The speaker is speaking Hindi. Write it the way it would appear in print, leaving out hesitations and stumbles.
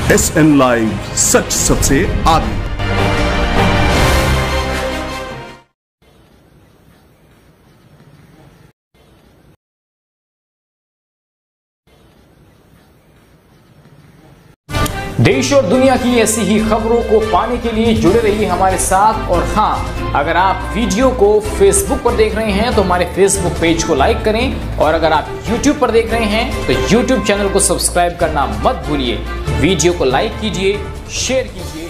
SN लाइव, सच सबसे आगे। देश और दुनिया की ऐसी ही खबरों को पाने के लिए जुड़े रहिए हमारे साथ। और हाँ, अगर आप वीडियो को फेसबुक पर देख रहे हैं तो हमारे फेसबुक पेज को लाइक करें, और अगर आप यूट्यूब पर देख रहे हैं तो यूट्यूब चैनल को सब्सक्राइब करना मत भूलिए। वीडियो को लाइक कीजिए, शेयर कीजिए।